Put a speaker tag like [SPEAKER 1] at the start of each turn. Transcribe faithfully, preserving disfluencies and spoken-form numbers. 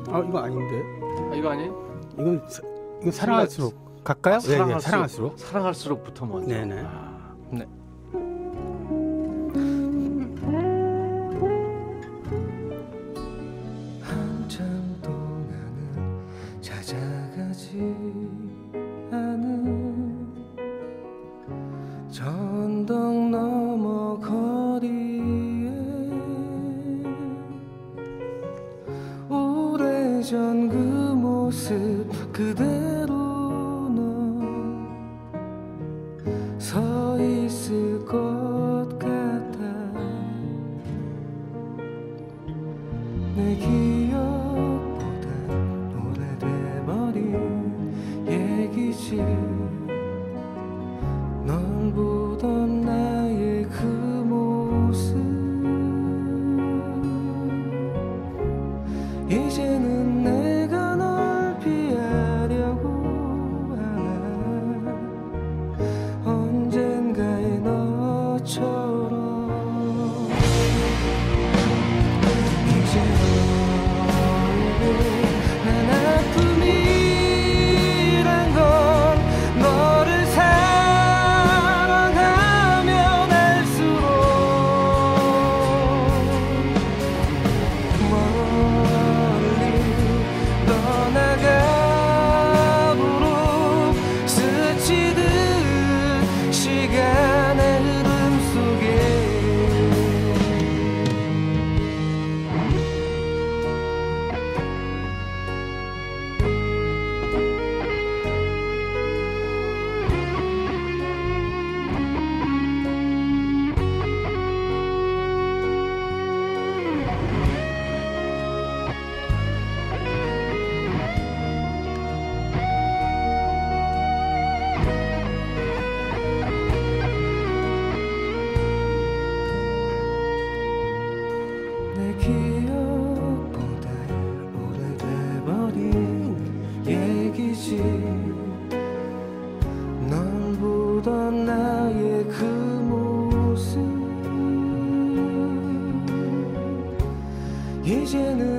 [SPEAKER 1] 아 이거 아닌데.
[SPEAKER 2] 아, 이거 아니에요?
[SPEAKER 1] 이건 사, 이건 사랑할수록 갈까요?
[SPEAKER 2] 아, 사랑할수록,
[SPEAKER 1] 네, 네, 사랑할수록.
[SPEAKER 2] 사랑할수록부터 먼저.
[SPEAKER 1] 네네.
[SPEAKER 2] 아, 네.
[SPEAKER 3] 한참 동안은 찾아가지 않은 저 언덕 너머 거리에 오래전 그 모습 그대로 넌 서 있을 것 같아. 내 기억보다 오래돼버린 얘기지. 널 보던 나의 그 모습 이제는 내가 널 피하려고 하나. 언젠가의 너처럼 이제 너에게 난 아픔이란 건 너를 사랑하면 할수록 멀리 떠나가도록 스치듯 시간의 흐름 속에 내 기억보다 오래돼버린 얘기지. 널 보던 나의 그 모습 이제는